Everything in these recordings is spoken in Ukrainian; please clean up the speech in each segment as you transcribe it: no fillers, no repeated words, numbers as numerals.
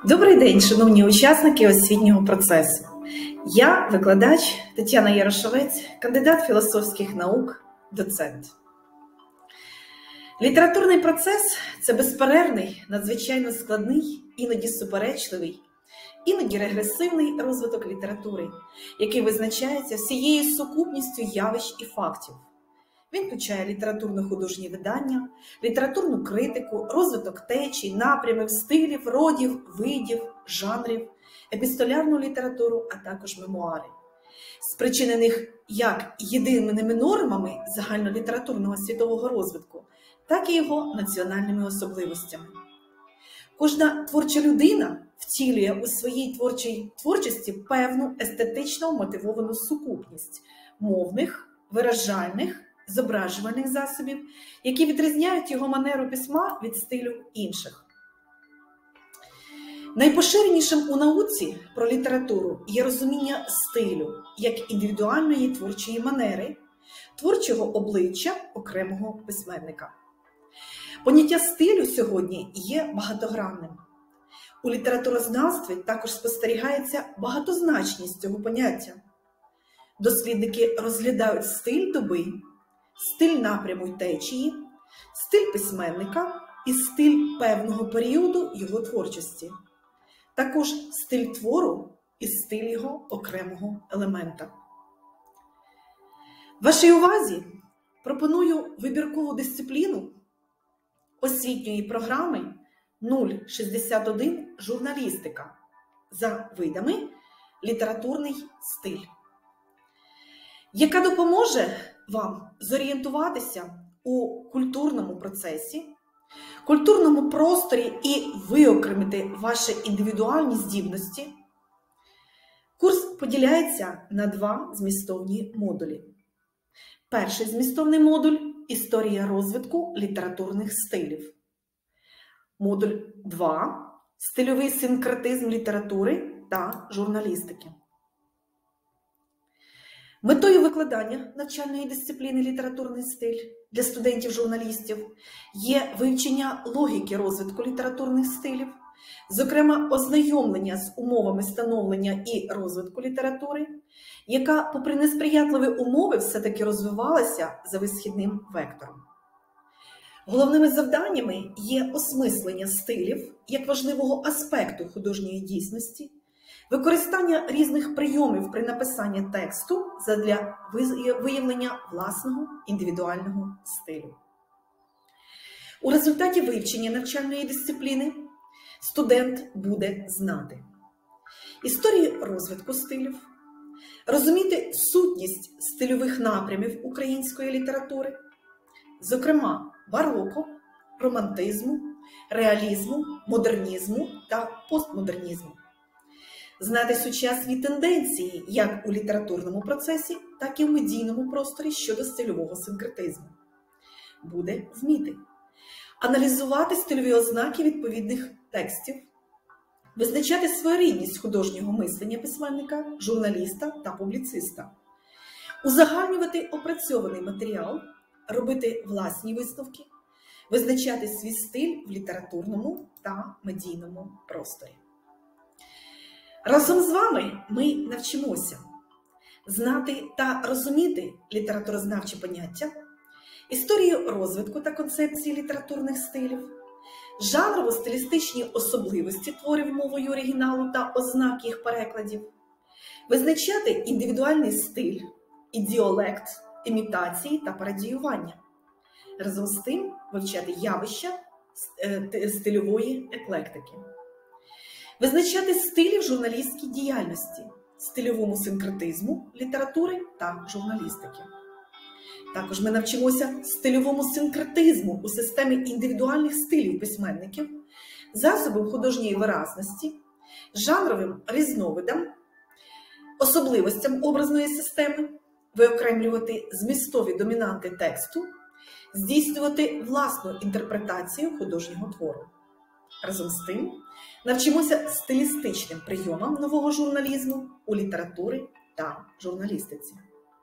Добрий день, шановні учасники освітнього процесу. Я викладач Тетяна Ярошовець, кандидат філософських наук, доцент. Літературний процес – це безперервний, надзвичайно складний, іноді суперечливий, іноді регресивний розвиток літератури, який визначається всією сукупністю явищ і фактів. Він включає літературно-художні видання, літературну критику, розвиток течій, напрямів, стилів, родів, видів, жанрів, епістолярну літературу, а також мемуари, спричинених як єдиними нормами загальнолітературного світового розвитку, так і його національними особливостями. Кожна творча людина втілює у своїй творчості певну естетично мотивовану сукупність мовних, виражальних, зображувальних засобів, які відрізняють його манеру письма від стилю інших. Найпоширенішим у науці про літературу є розуміння стилю як індивідуальної творчої манери, творчого обличчя окремого письменника. Поняття стилю сьогодні є багатогранним. У літературознавстві також спостерігається багатозначність цього поняття. Дослідники розглядають стиль доби, стиль напряму й течії, стиль письменника і стиль певного періоду його творчості. Також стиль твору і стиль його окремого елемента. Вашій увазі пропоную вибіркову дисципліну освітньої програми 061 «Журналістика» за видами «Літературний стиль», яка допоможе вам зорієнтуватися у культурному процесі, культурному просторі і виокремити ваші індивідуальні здібності. Курс поділяється на два змістовні модулі. Перший змістовний модуль – історія розвитку літературних стилів. Модуль 2 – стильовий синкретизм літератури та журналістики. Метою викладання навчальної дисципліни «Літературний стиль» для студентів-журналістів є вивчення логіки розвитку літературних стилів, зокрема ознайомлення з умовами становлення і розвитку літератури, яка, попри несприятливі умови, все-таки розвивалася за висхідним вектором. Головними завданнями є осмислення стилів як важливого аспекту художньої дійсності, використання різних прийомів при написанні тексту задля виявлення власного індивідуального стилю. У результаті вивчення навчальної дисципліни студент буде знати історію розвитку стилів, розуміти сутність стильових напрямів української літератури, зокрема бароко, романтизму, реалізму, модернізму та постмодернізму, знати сучасні тенденції як у літературному процесі, так і в медійному просторі щодо стильового синкретизму. Буде вміти аналізувати стильові ознаки відповідних текстів, визначати своєрідність художнього мислення письменника, журналіста та публіциста, узагальнювати опрацьований матеріал, робити власні висновки, визначати свій стиль в літературному та медійному просторі. Разом з вами ми навчимося знати та розуміти літературознавчі поняття, історію розвитку та концепції літературних стилів, жанрово-стилістичні особливості творів мовою оригіналу та ознаки їх перекладів, визначати індивідуальний стиль, ідіолект, імітації та пародіювання. Разом з тим вивчати явища стильової еклектики. Визначати стилі в журналістській діяльності, стильовому синкретизму літератури та журналістики. Також ми навчимося стильовому синкретизму у системі індивідуальних стилів письменників, засобам художньої виразності, жанровим різновидам, особливостям образної системи, виокремлювати змістові домінанти тексту, здійснювати власну інтерпретацію художнього твору. Разом з тим, навчимося стилістичним прийомам нового журналізму у літературі та журналістиці.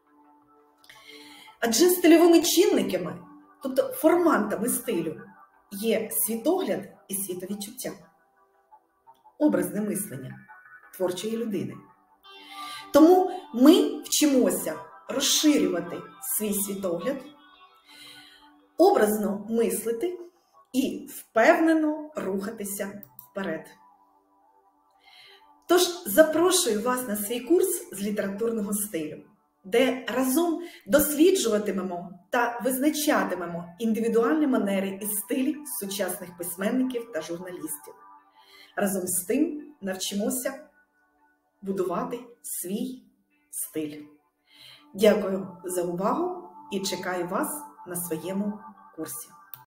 Адже стильовими чинниками, тобто формантами стилю, є світогляд і світовідчуття. образне мислення творчої людини. Тому ми вчимося розширювати свій світогляд, образно мислити і впевнено рухатися вперед. Тож запрошую вас на свій курс з літературного стилю, де разом досліджуватимемо та визначатимемо індивідуальні манери і стилі сучасних письменників та журналістів. Разом з тим навчимося будувати свій стиль. Дякую за увагу і чекаю вас на своєму курсі.